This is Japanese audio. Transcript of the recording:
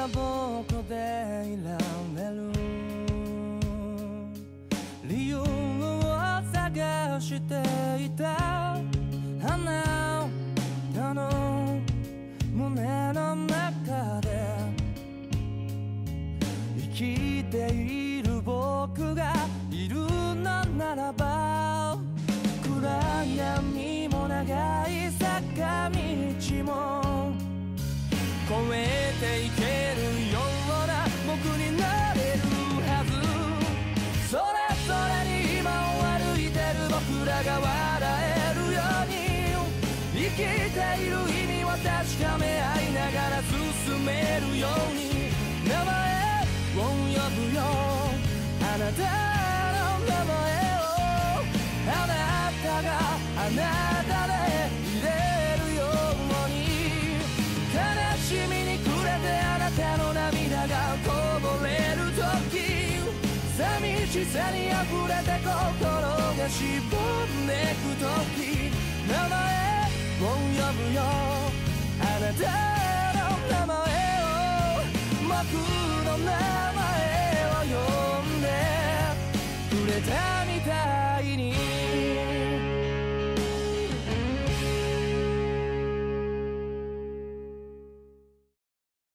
が僕でいられる理由を探していたあなたの胸の中で生きている僕がいるのならば暗闇も長い坂道も越えていけるような僕になれるはずそれぞれに今を歩いてる僕らが笑えるように生きている意味を確かめ合いながら進めるように名前を呼ぶよあなたの名前をあなたがあなたでいれるように悲しみに暮れてあなたの涙がこぼれる時寂しさに溢れて心がしぼんでく時名前を呼ぶよあなた